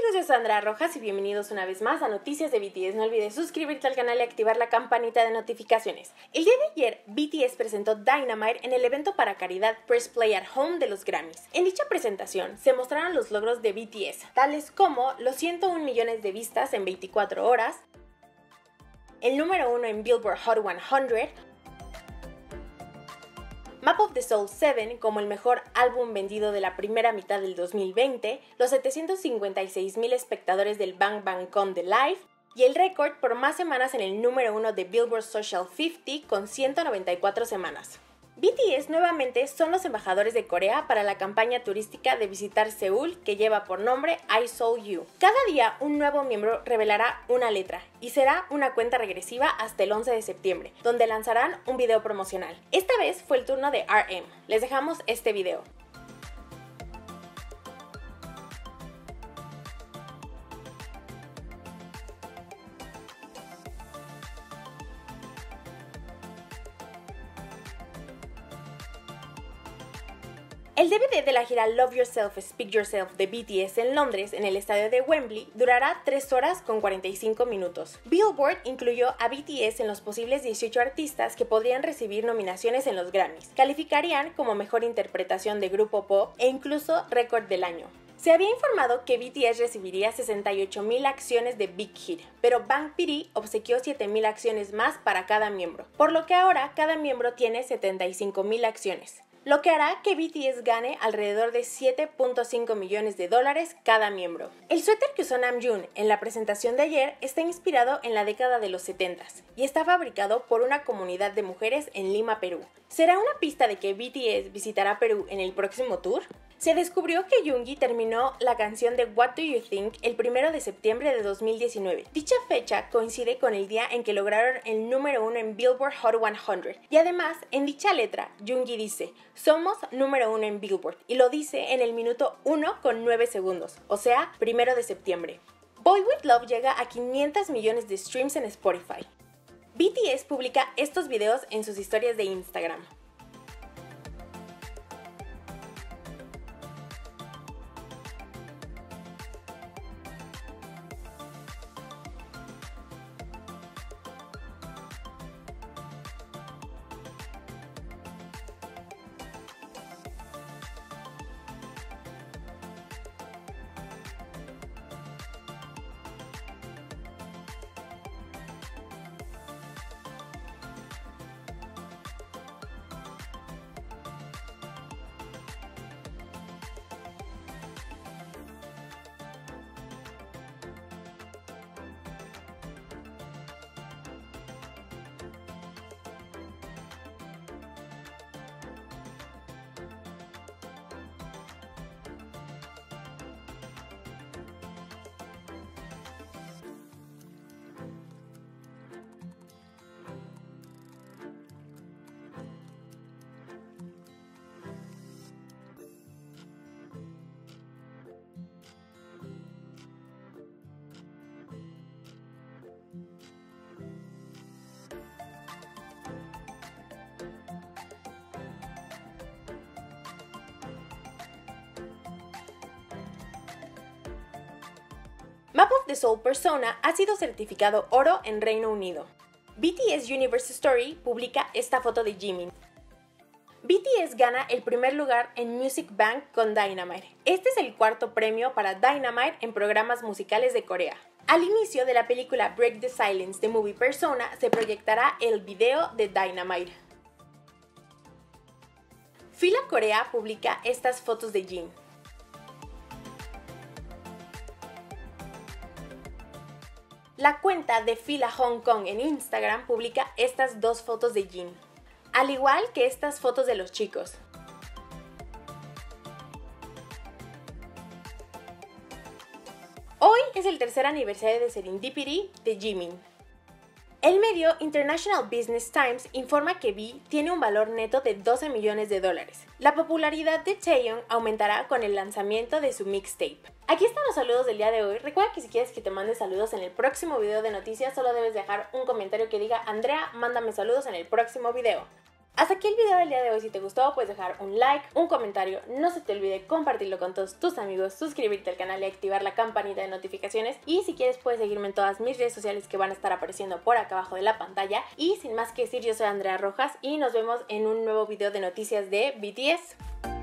amigos, yo soy Sandra Rojas y bienvenidos una vez más a Noticias de BTS. No olvides suscribirte al canal y activar la campanita de notificaciones. El día de ayer, BTS presentó Dynamite en el evento para caridad Press Play at Home de los Grammys. En dicha presentación se mostraron los logros de BTS, tales como los 101 millones de vistas en 24 horas, el número 1 en Billboard Hot 100, Map of the Soul 7 como el mejor álbum vendido de la primera mitad del 2020, los 756,000 espectadores del Bang Bang Con The Live y el récord por más semanas en el número 1 de Billboard Social 50 con 194 semanas. BTS nuevamente son los embajadores de Corea para la campaña turística de visitar Seúl que lleva por nombre I Soul You. Cada día un nuevo miembro revelará una letra y será una cuenta regresiva hasta el 11 de septiembre, donde lanzarán un video promocional. Esta vez fue el turno de RM. Les dejamos este video. El DVD de la gira Love Yourself, Speak Yourself de BTS en Londres, en el estadio de Wembley, durará 3 horas con 45 minutos. Billboard incluyó a BTS en los posibles 18 artistas que podrían recibir nominaciones en los Grammys. Calificarían como mejor interpretación de grupo pop e incluso récord del año. Se había informado que BTS recibiría 68,000 acciones de Big Hit, pero Bang PD obsequió 7,000 acciones más para cada miembro, por lo que ahora cada miembro tiene 75,000 acciones, lo que hará que BTS gane alrededor de $7.5 millones cada miembro. El suéter que usó Namjoon en la presentación de ayer está inspirado en la década de los 70s y está fabricado por una comunidad de mujeres en Lima, Perú. ¿Será una pista de que BTS visitará Perú en el próximo tour? Se descubrió que Yoongi terminó la canción de What Do You Think el 1 de septiembre de 2019. Dicha fecha coincide con el día en que lograron el número 1 en Billboard Hot 100. Y además, en dicha letra, Yoongi dice, somos número 1 en Billboard, y lo dice en el minuto 1 con 9 segundos, o sea, 1 de septiembre. Boy With Love llega a 500 millones de streams en Spotify. BTS publica estos videos en sus historias de Instagram. Map of the Soul Persona ha sido certificado oro en Reino Unido. BTS Universe Story publica esta foto de Jimin. BTS gana el primer lugar en Music Bank con Dynamite. Este es el cuarto premio para Dynamite en programas musicales de Corea. Al inicio de la película Break the Silence de Movie Persona se proyectará el video de Dynamite. Fila Corea publica estas fotos de Jin. La cuenta de Fila Hong Kong en Instagram publica estas dos fotos de Jin, al igual que estas fotos de los chicos. Hoy es el tercer aniversario de Serendipity de Jimin. El medio International Business Times informa que V tiene un valor neto de $12 millones. La popularidad de Taeyong aumentará con el lanzamiento de su mixtape. Aquí están los saludos del día de hoy. Recuerda que si quieres que te mande saludos en el próximo video de noticias, solo debes dejar un comentario que diga Andrea, mándame saludos en el próximo video. Hasta aquí el video del día de hoy. Si te gustó, puedes dejar un like, un comentario, no se te olvide compartirlo con todos tus amigos, suscribirte al canal y activar la campanita de notificaciones. Y si quieres puedes seguirme en todas mis redes sociales que van a estar apareciendo por acá abajo de la pantalla. Y sin más que decir, yo soy Andrea Rojas y nos vemos en un nuevo video de noticias de BTS.